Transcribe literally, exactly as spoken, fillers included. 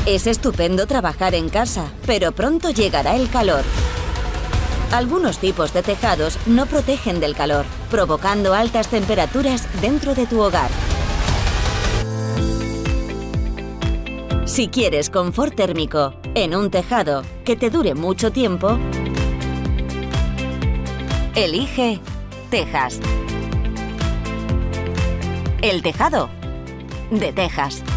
Es estupendo trabajar en casa, pero pronto llegará el calor. Algunos tipos de tejados no protegen del calor, provocando altas temperaturas dentro de tu hogar. Si quieres confort térmico en un tejado que te dure mucho tiempo, elige Tejas. El tejado de Tejas.